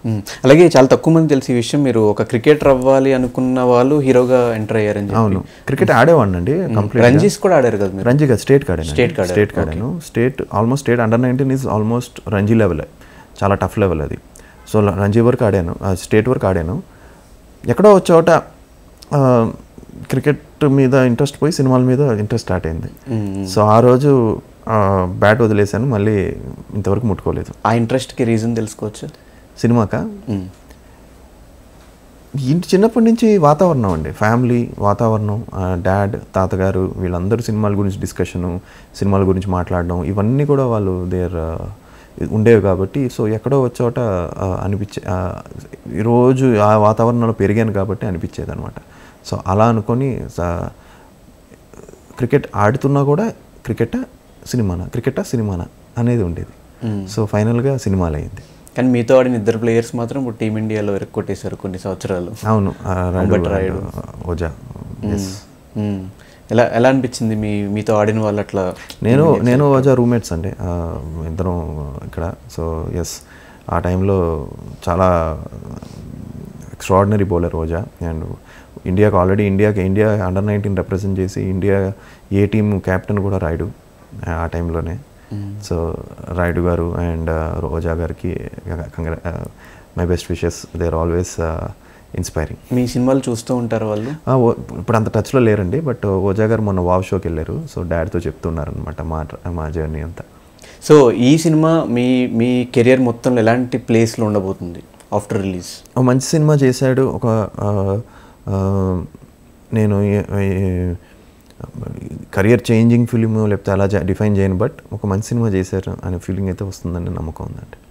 అలాగే చాలా తక్కువ మంది తెలిసి ఈ విషయం, మీరు ఒక క్రికెటర్ అవ్వాలి అనుకున్న వాళ్ళు హీరోగా ఎంటర్ అయ్యారని చెప్పి. అవును, క్రికెట్ ఆడేవాడిని అండి కంప్లీట్. రంజీస్ కూడా ఆడారు కదా మీరు? రంజీ కాదు, స్టేట్ కాడాను. స్టేట్ కాడాను. State almost state under nineteen is almost Ranji level, చాలా టఫ్ లెవెల్ అది. సో రంజీ వరకు ఆడాను, స్టేట్ వరకు ఆడాను. ఎక్కడో ఒక చోట క్రికెట్ మీద ఇంట్రెస్ట్ పోయి సినిమాల మీద ఇంట్రెస్ట్ స్టార్ట్ అయింది. సో ఆ రోజు బ్యాట్ వదిలేసాను, మళ్ళీ ఇంతవరకు ముట్టుకోలేదు. ఆ ఇంట్రెస్ట్కి రీజన్ తెలుసుకోవచ్చు? సినిమాకా ఇంటి చిన్నప్పటి నుంచి వాతావరణం అండి, ఫ్యామిలీ వాతావరణం, డాడ్ తాతగారు వీళ్ళందరూ సినిమాల గురించి డిస్కషను, సినిమాల గురించి మాట్లాడడం, ఇవన్నీ కూడా వాళ్ళు ఉండేవి కాబట్టి. సో ఎక్కడో వచ్చోట ఈరోజు ఆ వాతావరణంలో పెరిగాను కాబట్టి అనిపించేది అనమాట. సో అలా అనుకొని క్రికెట్ ఆడుతున్నా కూడా క్రికెటా సినిమానా అనేది ఉండేది. సో ఫైనల్గా సినిమాలు అయింది. కానీ మీతో ఆడిన ఇద్దరు ప్లేయర్స్ మాత్రం ఇప్పుడు టీమిండియాలో ఎరక్కొట్టేశారు కొన్ని సంవత్సరాలు. అవును, రాయుడు, ఓజా. ఎలా అనిపించింది మీతో ఆడిన వాళ్ళు అట్లా? నేను ఓజా రూమ్మేట్స్ అండి, ఇద్దరం ఇక్కడ. సో ఎస్, ఆ టైంలో చాలా ఎక్స్ట్రాడినరీ బౌలర్ ఓజా. అండ్ ఇండియాకి ఆల్రెడీ ఇండియా అండర్-19 రిప్రజెంట్ చేసి ఇండియా ఏ టీమ్ కెప్టెన్ కూడా రాయుడు ఆ టైంలోనే. సో రాయుడు గారు అండ్ రోజా గారికి my best wishes, they are always inspiring. మీ సినిమాలు చూస్తూ ఉంటారు వాళ్ళు? ఇప్పుడు అంత టచ్లో లేరండి, బట్ ఓజా గారు మొన్న వావ్ షోకి వెళ్ళారు. సో డాడ్తో చెప్తున్నారు అనమాట మా జర్నీ అంతా. సో ఈ సినిమా మీ కెరియర్ మొత్తంలో ఎలాంటి ప్లేస్లో ఉండబోతుంది ఆఫ్టర్ రిలీజ్? ఒక మంచి సినిమా చేశాడు, నేను కరియర్ చేంజింగ్ ఫిలిం లేకపోతే అలా డిఫైన్ చేయను, బట్ ఒక మంచి సినిమా చేశారు అనే ఫీలింగ్ అయితే వస్తుందని నమ్మకం ఉందండి.